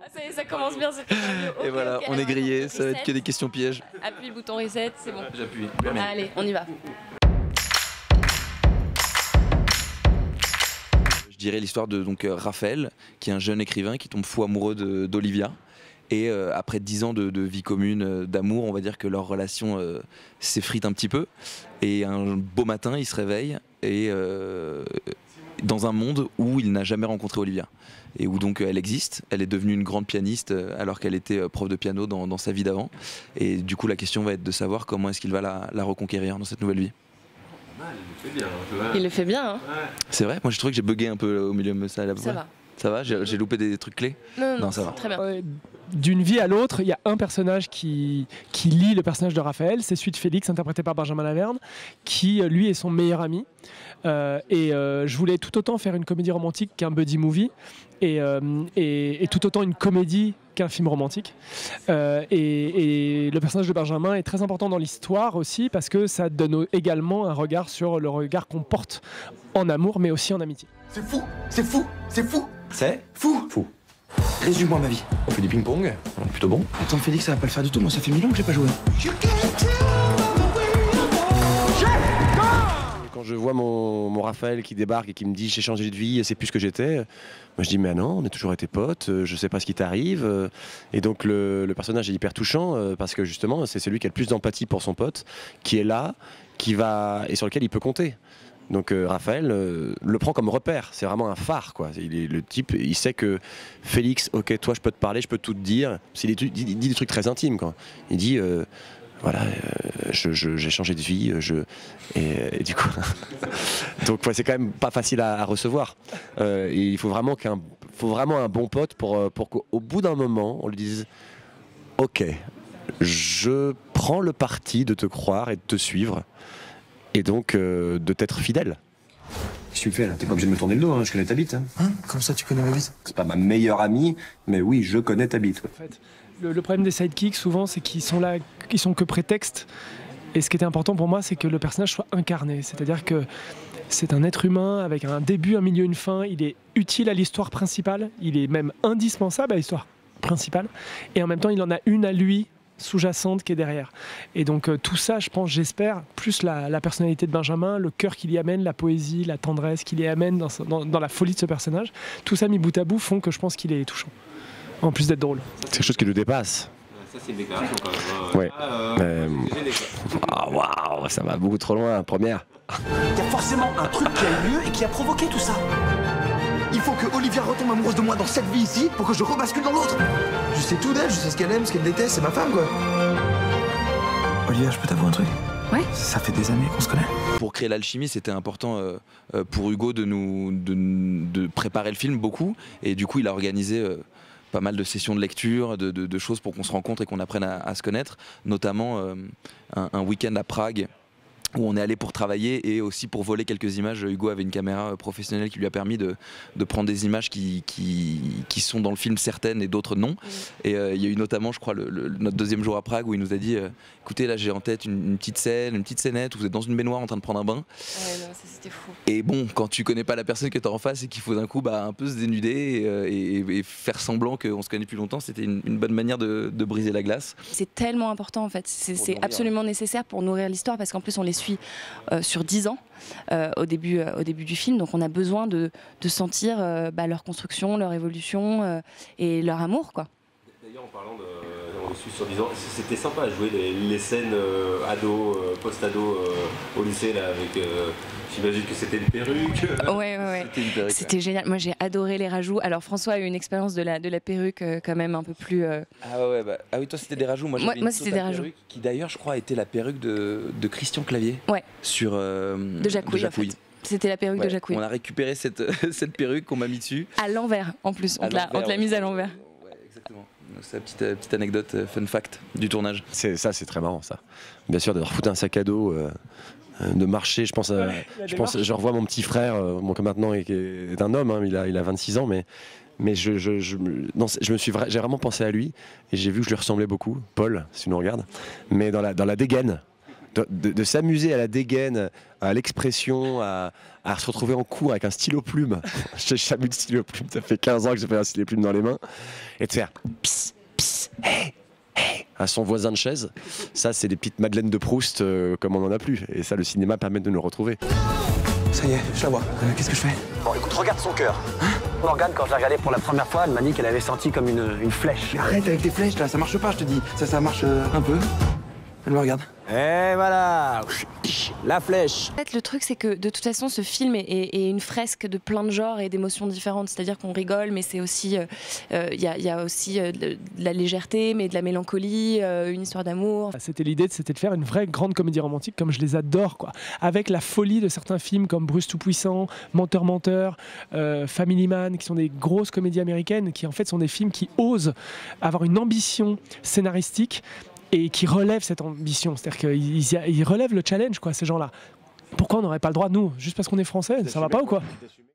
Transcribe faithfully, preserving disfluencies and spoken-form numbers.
Ah, ça y est, ça commence bien cette interview. Et Ok, voilà, ok, on est alors, grillé, attends, ça va être reset. que des questions pièges. Appuie le bouton reset, c'est bon. J'appuie. Allez, on y va. Je dirais l'histoire de donc, euh, Raphaël, qui est un jeune écrivain qui tombe fou amoureux de- d'Olivia. Et euh, après dix ans de, de vie commune, euh, d'amour, on va dire que leur relation euh, s'effrite un petit peu. Et un beau matin, il se réveille et euh, dans un monde où il n'a jamais rencontré Olivia. Et où donc elle existe, elle est devenue une grande pianiste euh, alors qu'elle était euh, prof de piano dans, dans sa vie d'avant. Et du coup la question va être de savoir comment est-ce qu'il va la, la reconquérir dans cette nouvelle vie. Il le fait bien, tu vois. Il le fait bien, hein. C'est vrai, moi j'ai trouvé que j'ai bugué un peu au milieu de ça. Là, Ça va. Ça va, j'ai j'ai loupé des trucs clés. Non, non, Non, ça va. Très bien. Ouais, d'une vie à l'autre, il y a un personnage qui, qui lie le personnage de Raphaël, c'est celui de Félix, interprété par Benjamin Laverne, qui euh, lui est son meilleur ami. Euh, et euh, je voulais tout autant faire une comédie romantique qu'un buddy movie, et, euh, et, et tout autant une comédie qu'un film romantique. Euh, et, et le personnage de Benjamin est très important dans l'histoire aussi, parce que ça donne également un regard sur le regard qu'on porte en amour, mais aussi en amitié. C'est fou, c'est fou, c'est fou. C'est Fou. fou. Résume-moi ma vie. On fait du ping-pong, on est plutôt bon. Attends Félix, ça va pas le faire du tout, moi ça fait mille ans que j'ai pas joué. Quand je vois mon, mon Raphaël qui débarque et qui me dit j'ai changé de vie, c'est plus ce que j'étais, moi je dis mais non, on a toujours été potes, je sais pas ce qui t'arrive. Et donc le, le personnage est hyper touchant euh, parce que justement c'est celui qui a le plus d'empathie pour son pote, qui est là, qui va et sur lequel il peut compter. Donc euh, Raphaël euh, le prend comme repère, c'est vraiment un phare quoi. Il est le type, il sait que Félix, ok toi je peux te parler, je peux tout te dire. Il dit, il dit des trucs très intimes quoi. Il dit euh, voilà, euh, je, je, j'ai changé de vie, je et, et du coup donc ouais, c'est quand même pas facile à, à recevoir. Euh, et il faut vraiment qu'un, faut vraiment un bon pote pour pour qu'au bout d'un moment on lui dise ok, je prends le parti de te croire et de te suivre. Et donc euh, de t'être fidèle. Qu'est-ce que tu me fais là? T'es pas obligé de me tourner le dos, hein, je connais ta bite. Hein. Hein? Comme ça tu connais ma bite? C'est pas ma meilleure amie, mais oui, je connais ta bite. Ouais. En fait, le, le problème des sidekicks, souvent, c'est qu'ils sont là, qu'ils sont que prétexte. Et ce qui était important pour moi, c'est que le personnage soit incarné. C'est-à-dire que c'est un être humain avec un début, un milieu, une fin. Il est utile à l'histoire principale. Il est même indispensable à l'histoire principale. Et en même temps, il en a une à lui, sous-jacente, qui est derrière. Et donc euh, tout ça, je pense, j'espère, plus la, la personnalité de Benjamin, le cœur qu'il y amène, la poésie, la tendresse qu'il y amène dans, dans, dans la folie de ce personnage, tout ça mis bout à bout font que je pense qu'il est touchant. En plus d'être drôle. C'est quelque chose qui le dépasse. Ça, c'est une déclaration quand même. Ouais. Ah, euh, Euh, c'est gêné, quoi. Ah waouh, ça va beaucoup trop loin, première. Il y a forcément un truc qui a eu lieu et qui a provoqué tout ça. Il faut que Olivia retombe amoureuse de moi dans cette vie ici pour que je rebascule dans l'autre. Je sais tout d'elle, je sais ce qu'elle aime, ce qu'elle déteste, c'est ma femme quoi. Olivia, je peux t'avouer un truc? Ouais. Ça fait des années qu'on se connaît. Pour créer l'alchimie, c'était important euh, euh, pour Hugo de nous de, de préparer le film beaucoup. Et du coup, il a organisé euh, pas mal de sessions de lecture, de, de, de choses pour qu'on se rencontre et qu'on apprenne à, à se connaître. Notamment euh, un, un week-end à Prague, où on est allé pour travailler et aussi pour voler quelques images. Hugo avait une caméra professionnelle qui lui a permis de, de prendre des images qui, qui, qui sont dans le film, certaines et d'autres non. Et euh, il y a eu notamment, je crois, le, le, notre deuxième jour à Prague où il nous a dit euh, écoutez, là j'ai en tête une, une petite scène, une petite scénette où vous êtes dans une baignoire en train de prendre un bain. Ouais, non, ça c'était fou. Et bon, quand tu connais pas la personne que tu as en face et qu'il faut d'un coup bah, un peu se dénuder et, euh, et, et faire semblant qu'on se connaît depuis longtemps, c'était une, une bonne manière de, de briser la glace. C'est tellement important en fait, c'est Pour c'est nourrir. absolument nécessaire pour nourrir l'histoire parce qu'en plus on les suit euh, sur dix ans euh, au, début, euh, au début du film, donc on a besoin de, de sentir euh, bah, leur construction, leur évolution euh, et leur amour quoi. D'ailleurs, en parlant de. On le suit sur dix ans, c'était sympa à jouer les, les scènes euh, ado, euh, post-ado euh, au lycée là avec. Euh, J'imagine que c'était une perruque. Ouais, ouais, ouais. C'était une perruque, C'était génial. Moi, j'ai adoré les rajouts. Alors, François a eu une expérience de la, de la perruque euh, quand même un peu plus. euh, Ah ouais, bah, ah oui, toi c'était des rajouts. Moi, Moi- j'avais moi, une c'était totale des rajouts. perruque qui d'ailleurs, je crois, était la perruque de, de Christian Clavier. Ouais. Sur euh, de Jacouille, en fait. C'était la perruque Ouais, de Jacouille. On a récupéré cette, cette perruque qu'on m'a mis dessus. À l'envers, en plus. On À te l'a on te l'envers, l'a ouais. mise à l'envers. Ouais, exactement. C'est la petite, euh, petite anecdote, euh, fun fact du tournage. C'est ça, c'est très marrant ça. Bien sûr, d'avoir foutu un sac à dos, euh, euh, de marcher. Je pense, à, Ouais, la je pense, démarche. je revois mon petit frère, euh, bon, que maintenant est, est un homme, hein, il a, il a vingt-six ans, mais mais je, je, je, me- non, je me suis, vra- j'ai vraiment pensé à lui et j'ai vu que je lui ressemblais beaucoup, Paul, si tu nous regardes, mais dans la dans la dégaine. de, de, de s'amuser à la dégaine, à l'expression, à, à se retrouver en cours avec un stylo plume. J'ai jamais eu de stylo plume, ça fait quinze ans que j'ai fait un stylo plume dans les mains. Et de faire pss, pss, hey, hey, à son voisin de chaise. Ça, c'est des petites Madeleines de Proust euh, comme on n'en a plus. Et ça, le cinéma permet de nous le retrouver. Ça y est, je la vois. Euh, Qu'est-ce que je fais? Bon, écoute, regarde son cœur. Hein? Morgane, quand je l'ai regardé pour la première fois, elle m'a dit qu'elle avait senti comme une, une flèche. Mais arrête avec tes flèches là, ça marche pas, je te dis. Ça, ça marche euh, un peu. Elle me regarde. Et voilà, la flèche. En fait, le truc, c'est que de toute façon, ce film est, est- est une fresque de plein de genres et d'émotions différentes. C'est-à-dire qu'on rigole, mais c'est aussi, il euh, euh, y, a, y a aussi euh, de, de la légèreté, mais de la mélancolie, euh, une histoire d'amour. C'était l'idée, c'était de faire une vraie grande comédie romantique comme je les adore, quoi. Avec la folie de certains films comme Bruce Tout-Puissant, Menteur Menteur, euh, Family Man, qui sont des grosses comédies américaines, qui en fait sont des films qui osent avoir une ambition scénaristique et qui relèvent cette ambition. C'est-à-dire qu'ils ils relèvent le challenge, quoi, ces gens-là. Pourquoi on n'aurait pas le droit, nous, juste parce qu'on est français, ça va pas ou quoi?